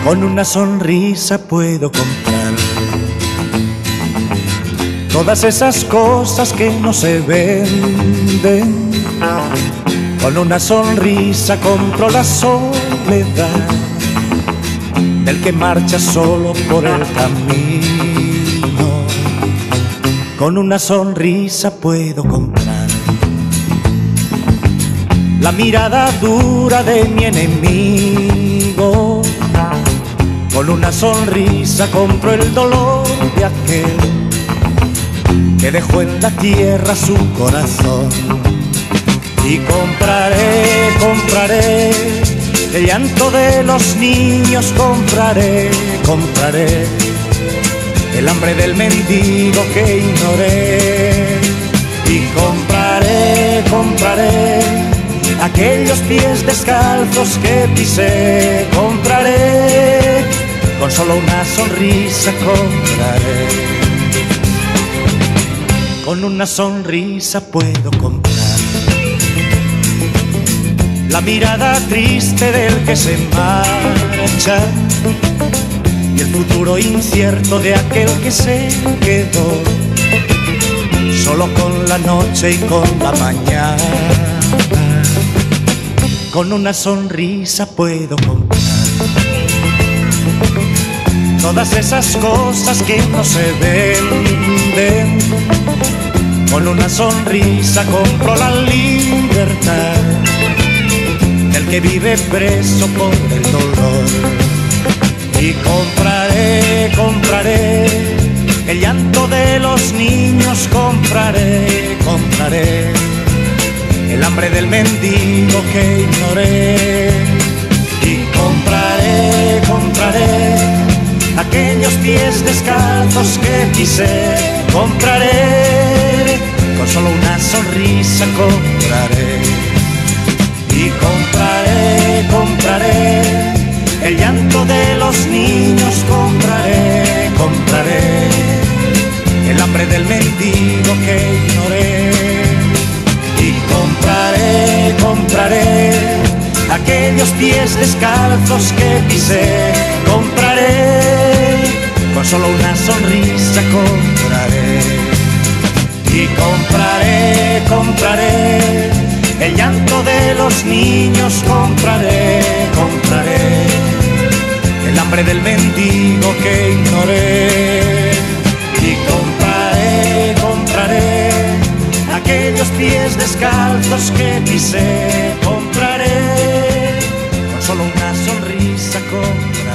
Con una sonrisa puedo comprar todas esas cosas que no se venden. Con una sonrisa compro la soledad del que marcha solo por el camino. Con una sonrisa puedo comprar la mirada dura de mi enemigo. Con una sonrisa compro el dolor de aquel que dejó en la tierra su corazón. Y compraré el llanto de los niños, compraré el hambre del mendigo que ignoré. Y compraré aquellos pies descalzos que pisé, compraré, con solo una sonrisa compraré. Con una sonrisa puedo comprar la mirada triste del que se marcha y el futuro incierto de aquel que se quedó solo con la noche y con la mañana. Con una sonrisa puedo comprar todas esas cosas que no se venden. Con una sonrisa compro la libertad del que vive preso por el dolor. Y compraré el llanto de los niños, compraré el hambre del mendigo que ignoré. Y compraré aquellos pies descalzos que pisé, compraré, con solo una sonrisa compraré. Y compraré el llanto de los niños, compraré el hambre del mendigo que ignoré. Y compraré aquellos pies descalzos que pisé, compraré, con solo una sonrisa compraré. Y compraré el llanto de los niños, compraré el hambre del mendigo que ignoré. Y compraré aquellos pies descalzos que pisé, compraré, con solo una sonrisa compraré.